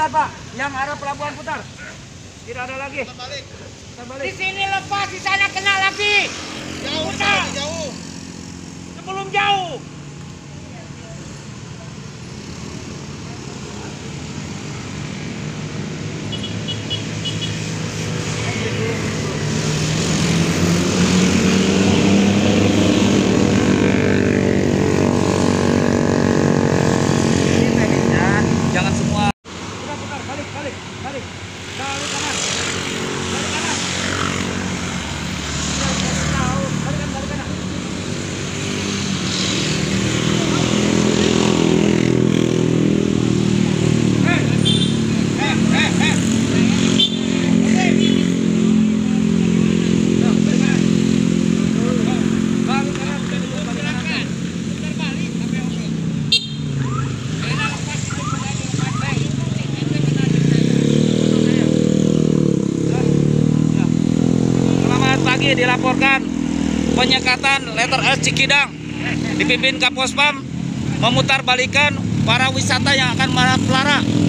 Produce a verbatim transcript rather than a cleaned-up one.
putar Pak, yang arah pelabuhan putar. Tidak ada lagi. Kita balik. Kita balik. Di sini lepas, di sana kena lagi. Jauh, Putar. jauh. Sebelum jauh. Ini teknisnya jangan semua. Putar, putar, balik, balik, balik. Balik kanan. Balik kanan. Ya, saya tahu. Balik kanan, balik kanan. Eh, eh, eh, eh. Ya, balik kanan. Balik kanan, balik kanan. Putar balik sampai oke. Kena lepas itu kena lepas. Selamat pagi, dilaporkan penyekatan letter S Cikidang dipimpin Kapospam memutar balikan para wisata yang akan melara